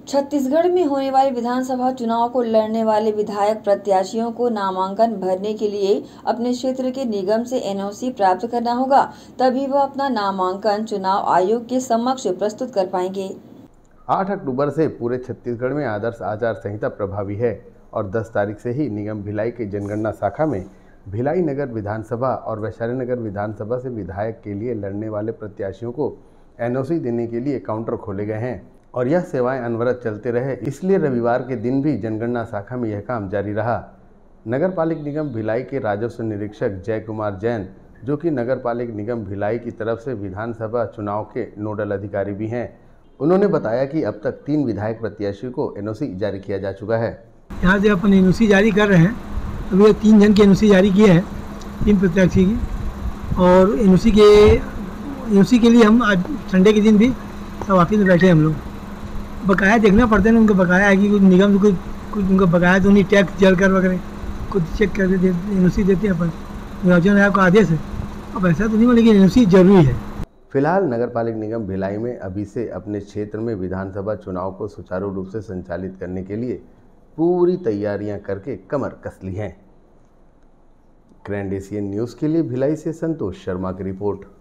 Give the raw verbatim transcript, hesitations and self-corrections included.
छत्तीसगढ़ में होने वाले विधानसभा चुनाव को लड़ने वाले विधायक प्रत्याशियों को नामांकन भरने के लिए अपने क्षेत्र के निगम से एन ओ सी प्राप्त करना होगा, तभी वह अपना नामांकन चुनाव आयोग के समक्ष प्रस्तुत कर पाएंगे। आठ अक्टूबर से पूरे छत्तीसगढ़ में आदर्श आचार संहिता प्रभावी है और दस तारीख से ही निगम भिलाई के जनगणना शाखा में भिलाई नगर विधानसभा और वैशाली नगर विधानसभा से विधायक के लिए लड़ने वाले प्रत्याशियों को एन ओ सी देने के लिए काउंटर खोले गए हैं और यह सेवाएं अनवरत चलते रहे, इसलिए रविवार के दिन भी जनगणना शाखा में यह काम जारी रहा। नगर पालिक निगम भिलाई के राजस्व निरीक्षक जय कुमार जैन, जो कि नगर पालिक निगम भिलाई की तरफ से विधानसभा चुनाव के नोडल अधिकारी भी हैं, उन्होंने बताया कि अब तक तीन विधायक प्रत्याशियों को एन ओ सी जारी किया जा चुका है। यहाँ से अपन एन ओ सी जारी कर रहे हैं, अभी तीन जन के एन ओ सी जारी किए हैं, तीन प्रत्याशी की, और एन ओ सी के एन ओ सी के लिए हम आज संडे के दिन भी सब ऑफिस में बैठे हैं हम लोग। बकाया देखना पड़ता है ना, उनका बकाया है कि कुछ निगम से कुछ कुछ उनका बकाया तो नहीं, टैक्स जल कर वगैरह कुछ चेक करके दे एन ओ सी देते हैं अपन, निर्वाचन आयोग का आदेश है। अब ऐसा तो नहीं, लेकिन एन ओ सी जरूरी है। फिलहाल नगर पालिक निगम भिलाई में अभी से अपने क्षेत्र में विधानसभा चुनाव को सुचारू रूप से संचालित करने के लिए पूरी तैयारियां करके कमर कस ली हैं। ग्रैंड एशियन न्यूज़ के लिए भिलाई से संतोष शर्मा की रिपोर्ट।